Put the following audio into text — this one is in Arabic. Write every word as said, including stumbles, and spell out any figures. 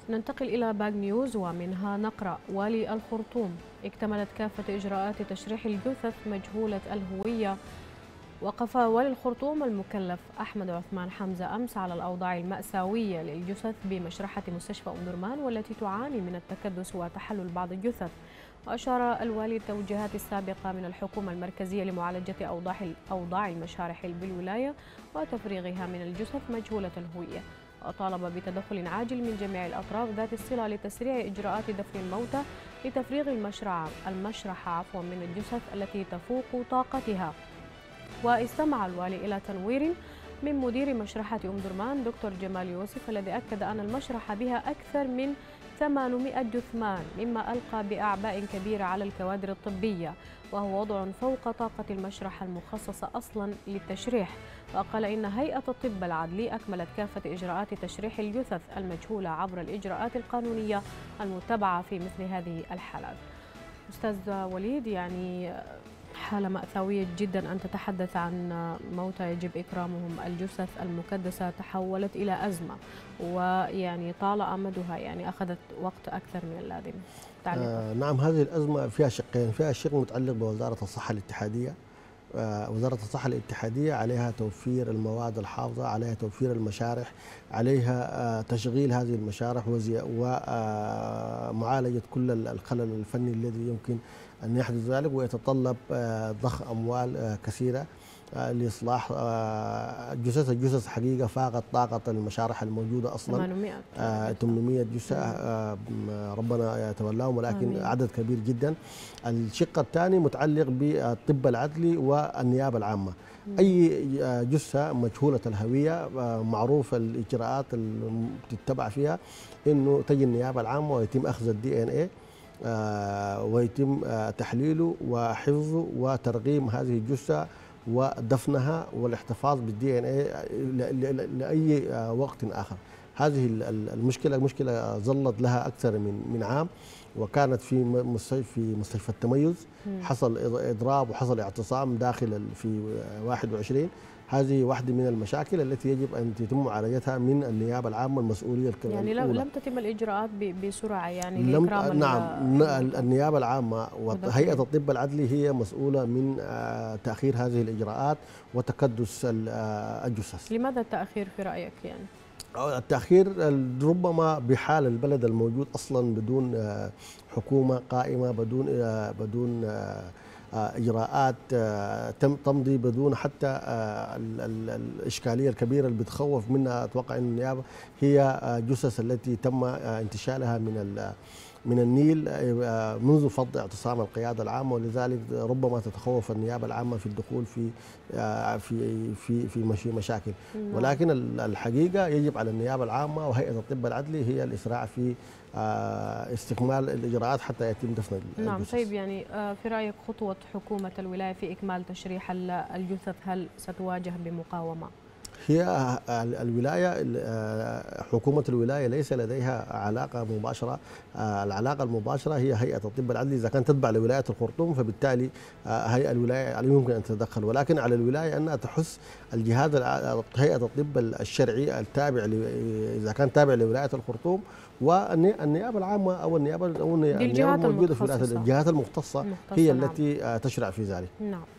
ننتقل إلى باج نيوز ومنها نقرأ: والي الخرطوم: اكتملت كافة إجراءات تشريح الجثث مجهولة الهوية. وقف والي الخرطوم المكلف أحمد عثمان حمزة أمس على الأوضاع المأساوية للجثث بمشرحة مستشفى أم درمان، والتي تعاني من التكدس وتحلل بعض الجثث. وأشار الوالي التوجيهات السابقة من الحكومة المركزية لمعالجة أوضاع أوضاع المشارح بالولاية وتفريغها من الجثث مجهولة الهوية، وطالب بتدخل عاجل من جميع الأطراف ذات الصلة لتسريع إجراءات دفن الموتى لتفريغ المشرعة المشرحة عفوا من الجثث التي تفوق طاقتها. واستمع الوالي إلى تنوير من مدير مشرحة أم درمان دكتور جمال يوسف، الذي أكد أن المشرحة بها أكثر من ثمانمائة جثمان، مما ألقى بأعباء كبيرة على الكوادر الطبية، وهو وضع فوق طاقة المشرحة المخصصة أصلا للتشريح. وقال إن هيئة الطب العدلي أكملت كافة إجراءات تشريح الجثث المجهولة عبر الإجراءات القانونية المتبعة في مثل هذه الحالات. أستاذ وليد، يعني حالة مأساوية جدا أن تتحدث عن موتى يجب إكرامهم. الجثث المكدسة تحولت إلى أزمة، ويعني طال أمدها، يعني أخذت وقت أكثر من اللازم. آه نعم، هذه الأزمة فيها شقين. فيها شق متعلق بوزارة الصحة الاتحادية. آه وزارة الصحة الاتحادية عليها توفير المواد الحافظة، عليها توفير المشارح، عليها آه تشغيل هذه المشارح ومعالجة كل الخلل الفني الذي يمكن أن يحدث ذلك، ويتطلب آه ضخ أموال آه كثيرة آه لإصلاح آه جثث. الجثث حقيقة فاقت طاقة المشارح الموجودة أصلا. ثمانمائة آه ثمانمائة جثة، آه ربنا يتولاهم، ولكن آمين. عدد كبير جدا. الشق الثاني متعلق بالطب العدلي والنيابة العامة. مم. أي جثة مجهولة الهوية آه معروف الإجراءات اللي تتبع فيها، إنه تجي النيابة العامة ويتم أخذ الدي إن إيه آه ويتم آه تحليله وحفظه وترقيم هذه الجثة ودفنها والاحتفاظ بالدي ان اي لاي وقت اخر. هذه المشكله مشكله ظلت لها اكثر من من عام، وكانت في مستشفى في مستشفى التميز حصل اضراب وحصل اعتصام داخل في واحد وعشرين. هذه واحدة من المشاكل التي يجب أن يتم معالجتها من النيابة العامة المسؤولية الكبيرة. يعني لم لم تتم الإجراءات بسرعة، يعني لم نعم. النيابة العامة وهيئة الطب العدلي هي مسؤولة من تأخير هذه الإجراءات وتكدس الجثث. لماذا التأخير في رأيك يعني؟ التأخير ربما بحال البلد الموجود أصلا بدون حكومة قائمة، بدون بدون إجراءات تمضي، بدون حتى الإشكالية الكبيرة اللي بتخوف منها. أتوقع أن النيابة هي جثث التي تم انتشالها من من النيل منذ فض اعتصام القيادة العامة، ولذلك ربما تتخوف النيابة العامة في الدخول في في في في مشاكل. ولكن الحقيقة يجب على النيابة العامة وهيئة الطب العدلي هي الإسراع في استكمال الإجراءات حتى يتم دفن الجثث. نعم. طيب، يعني في رأيك خطوة حكومة الولاية في إكمال تشريح الجثث هل ستواجه بمقاومة؟ هي الولاية، حكومة الولاية ليس لديها علاقة مباشرة. العلاقة المباشرة هي هيئة الطب العدلي. إذا كانت تتبع لولاية الخرطوم فبالتالي هيئة الولاية يمكن أن تتدخل، ولكن على الولاية أنها تحث الجهاز هيئة الطب الشرعي التابع إذا كان تابع لولاية الخرطوم والنيابة العامة أو النيابة أو النيابة الموجودة في الجهات المختصة هي التي تشرع في ذلك. نعم.